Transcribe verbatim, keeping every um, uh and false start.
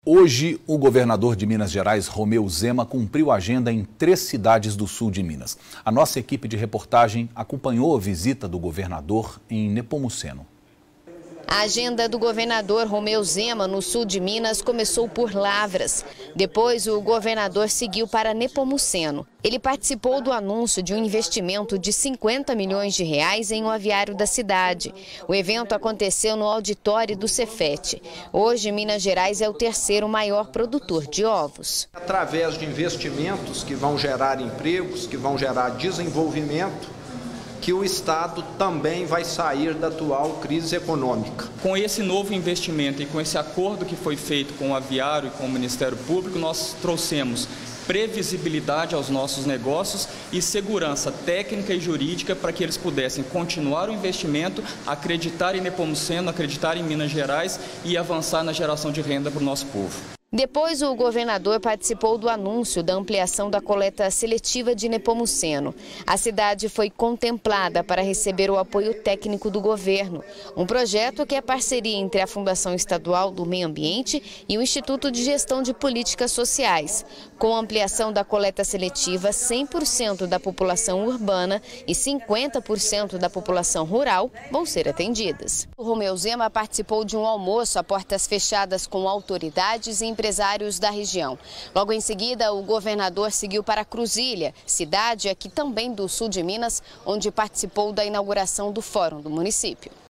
Hoje, o governador de Minas Gerais, Romeu Zema, cumpriu a agenda em três cidades do sul de Minas. A nossa equipe de reportagem acompanhou a visita do governador em Nepomuceno. A agenda do governador Romeu Zema no sul de Minas começou por Lavras. Depois, o governador seguiu para Nepomuceno. Ele participou do anúncio de um investimento de cinquenta milhões de reais em um aviário da cidade. O evento aconteceu no auditório do Cefet. Hoje, Minas Gerais é o terceiro maior produtor de ovos. Através de investimentos que vão gerar empregos, que vão gerar desenvolvimento, que o Estado também vai sair da atual crise econômica. Com esse novo investimento e com esse acordo que foi feito com o aviário e com o Ministério Público, nós trouxemos previsibilidade aos nossos negócios e segurança técnica e jurídica para que eles pudessem continuar o investimento, acreditar em Nepomuceno, acreditar em Minas Gerais e avançar na geração de renda para o nosso povo. Depois, o governador participou do anúncio da ampliação da coleta seletiva de Nepomuceno. A cidade foi contemplada para receber o apoio técnico do governo. Um projeto que é parceria entre a Fundação Estadual do Meio Ambiente e o Instituto de Gestão de Políticas Sociais. Com a ampliação da coleta seletiva, cem por cento da população urbana e cinquenta por cento da população rural vão ser atendidas. O Romeu Zema participou de um almoço a portas fechadas com autoridades e empresários da região. Logo em seguida, o governador seguiu para Cruzília, cidade aqui também do sul de Minas, onde participou da inauguração do Fórum do município.